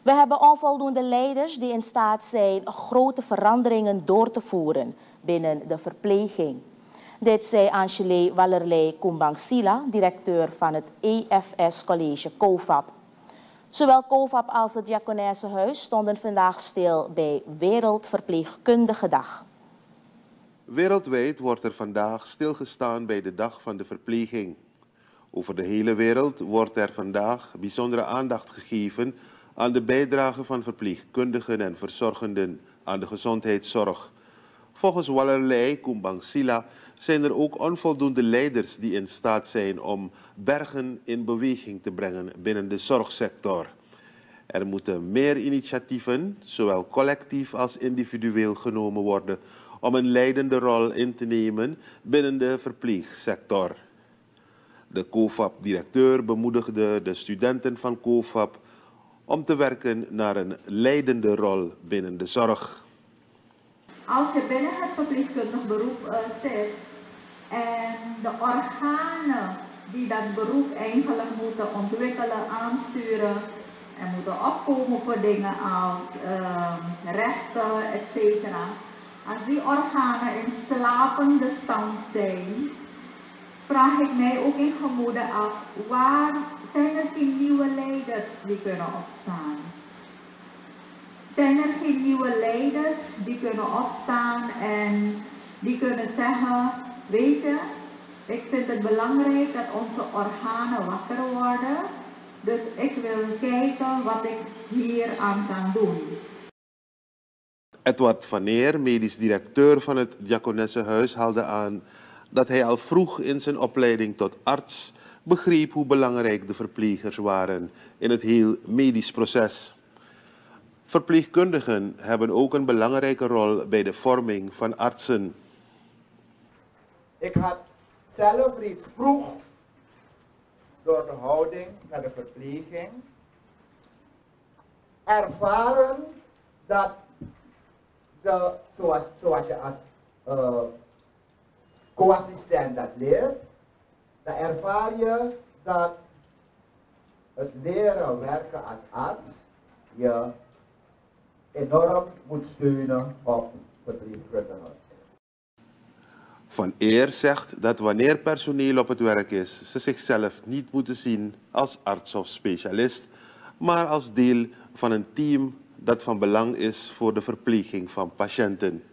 We hebben onvoldoende leiders die in staat zijn grote veranderingen door te voeren binnen de verpleging. Dit zei Angele Wallerlei Kumbangsila, directeur van het EFS College COFAP. Zowel COFAP als het Diakonessenhuis stonden vandaag stil bij Wereldverpleegkundige Dag. Wereldwijd wordt er vandaag stilgestaan bij de Dag van de Verpleging. Over de hele wereld wordt er vandaag bijzondere aandacht gegeven aan de bijdrage van verpleegkundigen en verzorgenden aan de gezondheidszorg. Volgens Wallerlei Kumbangsila zijn er ook onvoldoende leiders die in staat zijn om bergen in beweging te brengen binnen de zorgsector. Er moeten meer initiatieven, zowel collectief als individueel, genomen worden om een leidende rol in te nemen binnen de verpleegsector. De COFAP-directeur bemoedigde de studenten van COFAP om te werken naar een leidende rol binnen de zorg. Als je binnen het verpleegkundig beroep zit en de organen die dat beroep eigenlijk moeten ontwikkelen, aansturen en moeten opkomen voor dingen als rechten, etc. Als die organen in slapende stand zijn, vraag ik mij ook in gemoede af, waar zijn er geen nieuwe leiders die kunnen opstaan? Zijn er geen nieuwe leiders die kunnen opstaan en die kunnen zeggen, weet je, ik vind het belangrijk dat onze organen wakker worden, dus ik wil kijken wat ik hier aan kan doen. Edward van Eer, medisch directeur van het Diakonessenhuis, haalde aan dat hij al vroeg in zijn opleiding tot arts begreep hoe belangrijk de verplegers waren in het heel medisch proces. Verpleegkundigen hebben ook een belangrijke rol bij de vorming van artsen. Ik had zelf reeds vroeg door de houding naar de verpleging ervaren dat zoals je als co-assistent dat leert, dan ervaar je dat het leren werken als arts je enorm moet steunen op verpleegkundigen. Van Eer zegt dat wanneer personeel op het werk is, ze zichzelf niet moeten zien als arts of specialist, maar als deel van een team dat van belang is voor de verpleging van patiënten.